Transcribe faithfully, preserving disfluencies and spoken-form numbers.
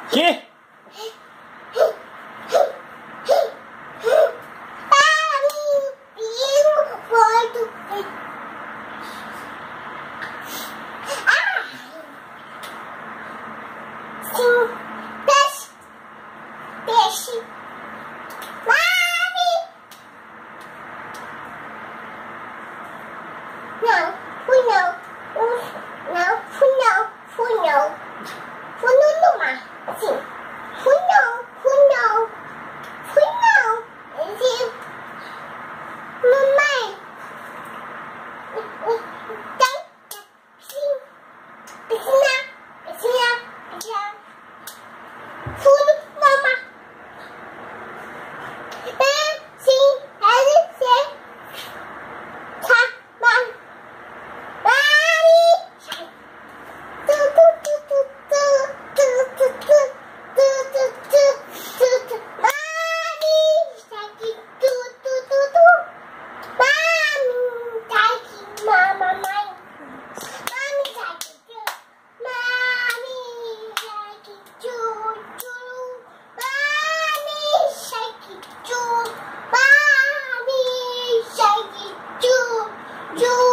Que? Peixe. Peixe. Mami. Não, fui não. Não, fui não. Fui não. Fui no mar. Sim. Fui não. Fui não. Fui não. Sim. Mamãe. Tem. Sim. Piscina. Piscina. Piscina. Fui no mar. É, sim. L, C. Tá, vai. Vai. Tu, tu, tu, tu, tu, tu, tu, tu, tu, tu, tu, tu. Mami, está aqui. Tu, tu, tu, tu. Mami, está aqui. Mamãe. Mami, está aqui. Mami, está aqui. Tu, tu. Mami, está aqui. Tu. Mami, está aqui. Tu, tu.